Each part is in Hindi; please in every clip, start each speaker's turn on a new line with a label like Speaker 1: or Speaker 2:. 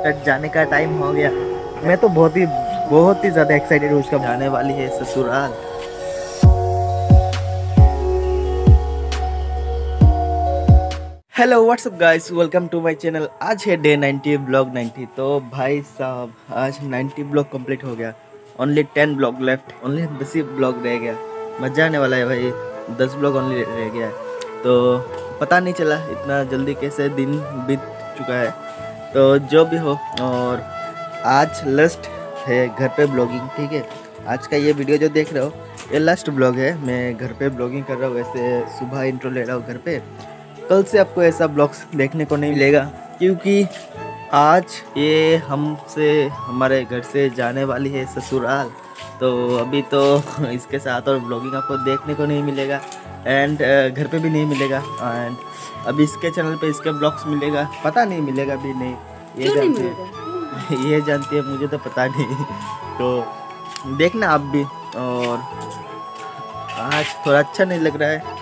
Speaker 1: उसका जाने का टाइम हो गया। मैं तो बहुत ही ज़्यादा एक्साइटेड हूँ। उसका जाने वाली है ससुराल। Hello what's up guys, welcome to my channel. आज है डे 90 ब्लॉग 90। तो भाई साहब आज 90 ब्लॉग कंप्लीट हो गया। ओनली 10 ब्लॉग लेफ्ट, ओनली 10 ही ब्लॉग रह गया। मज़ा आने वाला है भाई, 10 ब्लॉग ओनली रह गया है। तो पता नहीं चला इतना जल्दी कैसे दिन बीत चुका है। तो जो भी हो, और आज लास्ट है घर पे ब्लॉगिंग, ठीक है। आज का ये वीडियो जो देख रहे हो ये लास्ट ब्लॉग है। मैं घर पे ब्लॉगिंग कर रहा हूँ, वैसे सुबह इंट्रो ले रहा हूँ घर पे। कल से आपको ऐसा ब्लॉग्स देखने को नहीं मिलेगा, क्योंकि आज ये हमसे हमारे घर से जाने वाली है ससुराल। तो अभी तो इसके साथ और ब्लॉगिंग आपको देखने को नहीं मिलेगा, एंड घर पे भी नहीं मिलेगा। एंड अभी इसके चैनल पे इसके ब्लॉग्स मिलेगा, पता नहीं मिलेगा भी नहीं, ये जानती है ये जानती है, मुझे तो पता नहीं। तो देखना आप भी। और आज थोड़ा अच्छा नहीं लग रहा है,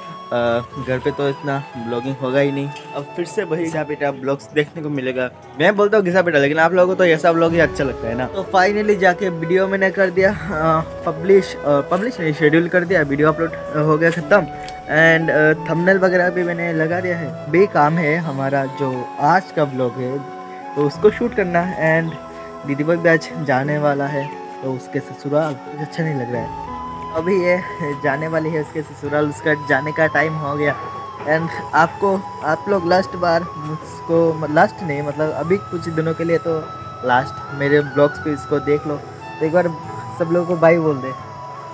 Speaker 1: घर पे तो इतना ब्लॉगिंग होगा ही नहीं। अब फिर से वही घिसा पिटा ब्लॉग्स देखने को मिलेगा। मैं बोलता हूँ घिसा पिटा, लेकिन आप लोगों को तो ऐसा ब्लॉग ही अच्छा लगता है ना। तो फाइनली जाके वीडियो मैंने कर दिया पब्लिश नहीं, शेड्यूल कर दिया, वीडियो अपलोड हो गया ख़त्म। एंड थंबनेल वगैरह भी मैंने लगा दिया है। बे काम है हमारा जो आज का ब्लॉग है, तो उसको शूट करना। एंड दीदी भी आज जाने वाला है, तो उसके ससुराल अच्छा नहीं लग रहा है। अभी ये जाने वाली है उसके ससुराल, उसका जाने का टाइम हो गया। एंड आप लोग लास्ट बार मुझको, लास्ट नहीं मतलब अभी कुछ दिनों के लिए तो लास्ट मेरे ब्लॉग्स पे इसको देख लो। तो एक बार सब लोगों को बाय बोल दे।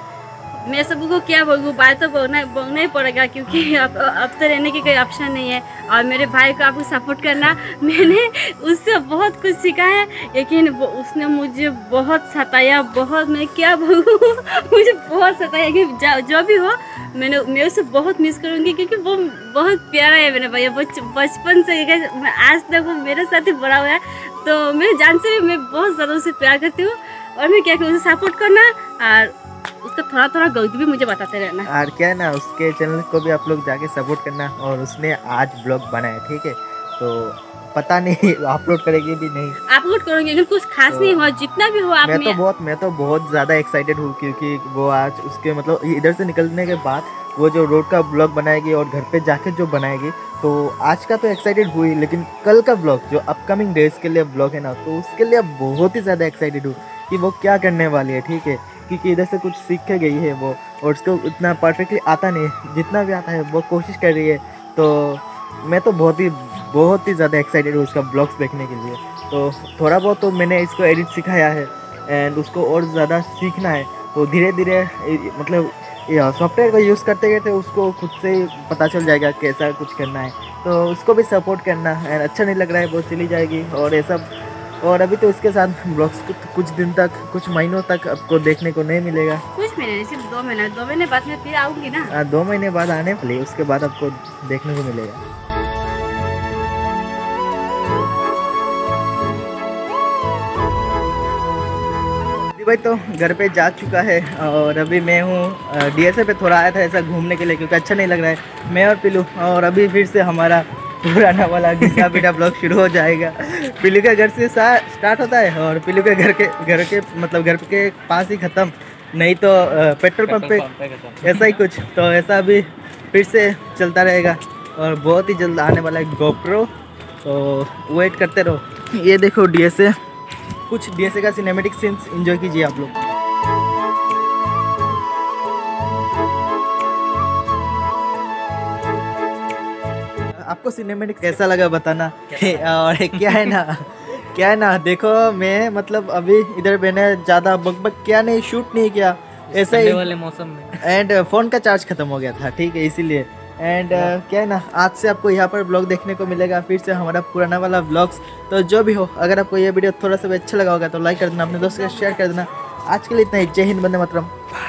Speaker 2: मैं सबको क्या बोलूँ, बाय तो बोलना ही पड़ेगा, क्योंकि अब तो रहने की कोई ऑप्शन नहीं है। और मेरे भाई को आपको सपोर्ट करना, मैंने उससे बहुत कुछ सीखा है, लेकिन उसने मुझे बहुत सताया, बहुत, मैं क्या बोलूँ मुझे बहुत सताया कि जो भी हो मैं उसे बहुत मिस करूँगी, क्योंकि वो बहुत प्यारा है मेरा भैया। बचपन से आज तक वो मेरे साथ ही बड़ा हुआ है। तो मेरे जान से भी मैं बहुत ज़्यादा उसे प्यार करती हूँ। और मैं क्या करूँ, उसे सपोर्ट करना और उसका थोड़ा थोड़ा गलती भी मुझे बताते रहना।
Speaker 1: और क्या है ना, उसके चैनल को भी आप लोग जाके सपोर्ट करना। और उसने आज ब्लॉग बनाया, ठीक है। तो पता नहीं अपलोड करेगी भी नहीं,
Speaker 2: अपलोड करूँगी, लेकिन कुछ खास नहीं हुआ, जितना भी हुआ।
Speaker 1: मैं तो बहुत ज़्यादा एक्साइटेड हूँ, क्योंकि वो आज उसके मतलब इधर से निकलने के बाद वो जो रोड का ब्लॉग बनाएगी और घर पे जाके जो बनाएगी। तो आज का तो एक्साइटेड हुई, लेकिन कल का ब्लॉग जो अपकमिंग डेज के लिए ब्लॉग है ना, तो उसके लिए बहुत ही ज़्यादा एक्साइटेड हूँ कि वो क्या करने वाली है, ठीक है। क्योंकि इधर से कुछ सीख के गई है वो, और उसको उतना परफेक्टली आता नहीं, जितना भी आता है वो कोशिश कर रही है। तो मैं तो बहुत ही ज़्यादा एक्साइटेड हूँ उसका ब्लॉग्स देखने के लिए। तो थोड़ा बहुत तो मैंने इसको एडिट सिखाया है, एंड उसको और ज़्यादा सीखना है। तो धीरे धीरे मतलब सॉफ्टवेयर को यूज़ करते गए थे, उसको खुद से ही पता चल जाएगा कैसा कुछ करना है। तो उसको भी सपोर्ट करना। एंड अच्छा नहीं लग रहा है वो चली जाएगी और ऐसा। और अभी तो इसके साथ ब्लॉग्स कुछ दिन तक, कुछ महीनों तक आपको देखने को नहीं मिलेगा।
Speaker 2: कुछ महीने, सिर्फ 2 महीने बाद में फिर आऊँगी ना।
Speaker 1: 2 महीने बाद आने वाली, उसके बाद आपको देखने को मिलेगा। भाई तो घर पे जा चुका है, और अभी मैं हूँ डीएसए पे। थोड़ा आया था ऐसा घूमने के लिए, क्योंकि अच्छा नहीं लग रहा है, मैं और पिलू। और अभी फिर से हमारा पुराना वाला घिसा पिटा ब्लॉग शुरू हो जाएगा। पिलू के घर से स्टार्ट होता है, और पिलू के घर के मतलब घर के पास ही ख़त्म, नहीं तो पेट्रोल पंप पे ऐसा ही कुछ। तो ऐसा अभी फिर से चलता रहेगा, और बहुत ही जल्द आने वाला है गोप्रो। तो वेट करते रहो। ये देखो डीएसए, कुछ डीएसए का सिनेमैटिक सीन्स एंजॉय कीजिए आप लोग। आपको सिनेमैटिक कैसा लगा बताना। और क्या है ना देखो, मैं मतलब अभी इधर मैंने ज़्यादा बकबक किया नहीं, शूट नहीं किया, ऐसा ही वाले मौसम में। एंड फ़ोन का चार्ज ख़त्म हो गया था, ठीक है, इसीलिए। एंड क्या है ना, आज से आपको यहाँ पर ब्लॉग देखने को मिलेगा, फिर से हमारा पुराना वाला ब्लॉग्स। तो जो भी हो, अगर आपको ये वीडियो थोड़ा सा भी अच्छा लगा होगा तो लाइक कर देना, अपने दोस्तों के साथ शेयर कर देना। आज के लिए इतना ही। जय हिंद, वंदे मातरम।